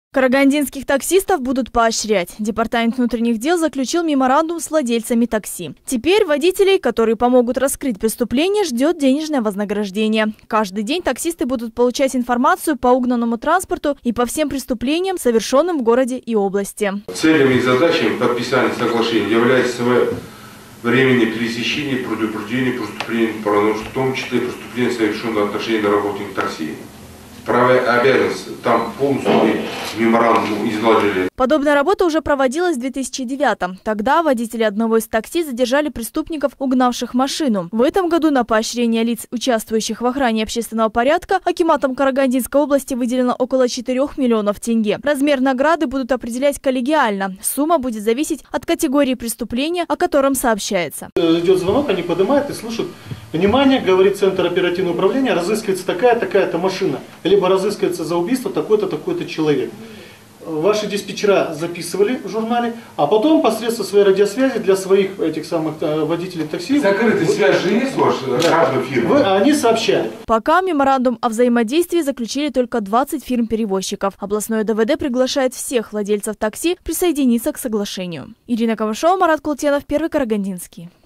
Карагандинских таксистов будут поощрять. Департамент внутренних дел заключил меморандум с владельцами такси. Теперь водителей, которые помогут раскрыть преступление, ждет денежное вознаграждение. Каждый день таксисты будут получать информацию по угнанному транспорту и по всем преступлениям, совершенным в городе и области. Целями и задачами подписания соглашения является своевременное пересечение и предупреждение преступлений, в том числе преступления, совершенные в отношении работников такси. Права и обязанности там полностью меморандум изложили. Подобная работа уже проводилась в 2009-м. Тогда водители одного из такси задержали преступников, угнавших машину. В этом году на поощрение лиц, участвующих в охране общественного порядка, акиматом Карагандинской области выделено около 4 миллионов тенге. Размер награды будут определять коллегиально. Сумма будет зависеть от категории преступления, о котором сообщается. Идет звонок, они поднимают и слушают. Внимание, говорит Центр оперативного управления, разыскивается такая-такая-то машина. Либо разыскивается за убийство такой-то, такой-то человек. Ваши диспетчера записывали в журнале, а потом посредством своей радиосвязи для своих этих самых водителей такси... Закрытая связь же есть каждой фирмы? Они сообщали. Пока меморандум о взаимодействии заключили только 20 фирм-перевозчиков. Областное ДВД приглашает всех владельцев такси присоединиться к соглашению. Ирина Камышова, Марат Култенов, Первый Карагандинский.